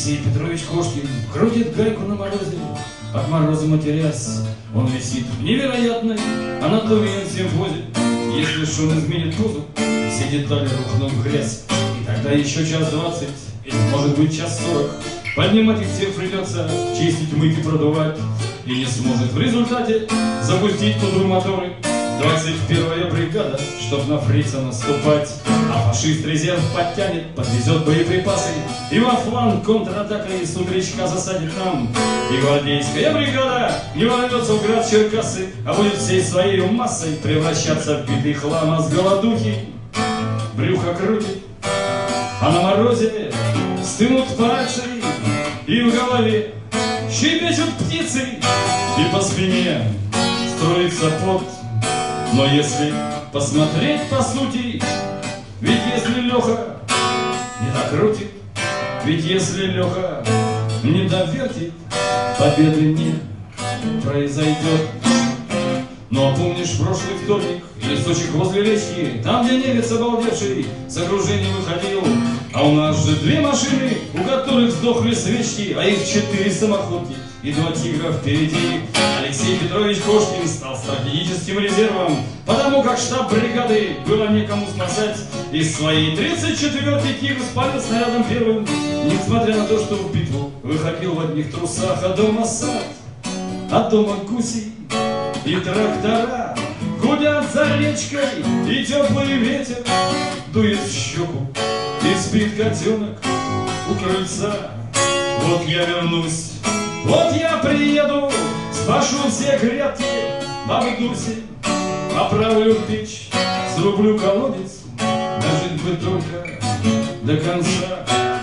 Алексей Петрович Кошкин крутит гайку на морозе, от мороза матерясь. Он висит в невероятной анатомии симфозе. Если шум изменит позу, все детали рухнут в грязь. И тогда еще час 20, или может быть час 40. Поднимать их всех придется, чистить, мыть и продувать. И не сможет в результате запустить туда моторы 21-я бригада, чтоб на фрица наступать. А фашист резерв подтянет, подвезет боеприпасы, и во фланг контратакой с утречка засадит нам. И гвардейская бригада не ворвется в град Черкасы, а будет всей своей массой превращаться в битый хлам. А с голодухи брюхо крутит, а на морозе стынут пальцы, и в голове щебечут птицы, и по спине строится пот. Но если посмотреть по сути, ведь если Леха не докрутит, ведь если Леха не довертит, победы не произойдет. Ну а помнишь прошлый вторник, лесочек возле речки, там, где немец обалдевший с окружения выходил? А у нас же 2 машины, у которых сдохли свечки, а их 4 самоходки и 2 тигра впереди. Алексей Петрович Кошкин стал стратегическим резервом, потому как штаб бригады было некому спасать. Из своей 34-й тигр спалил снарядом первым, несмотря на то, что в битву выходил в одних трусах. А дома сад, а дома гуси и трактора гудят за речкой, и теплый ветер дует в щеку, и спит котенок у крыльца. Вот я вернусь, вот я приеду, спашу все грядки бабы Дуси, поправлю печь, срублю колодец, дожить бы только до конца.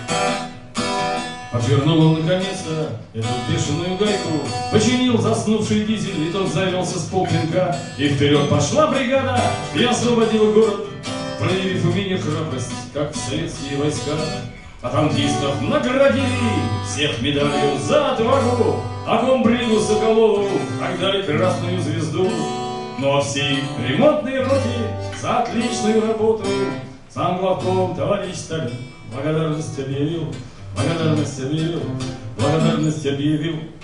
Отвернул он наконец-то эту бешеную гайку, починил заснувший дизель, и тот завелся с полпинка. И вперед пошла бригада, и освободила город, проявив умение храбрость, как советские войска. А танкистов наградили всех медалью за отвагу, а комбригу Соколову отдали красную звезду. Ну а всей ремонтной роте за отличную работу сам главком товарищ Сталин благодарность объявил, благодарность объявил, благодарность объявил.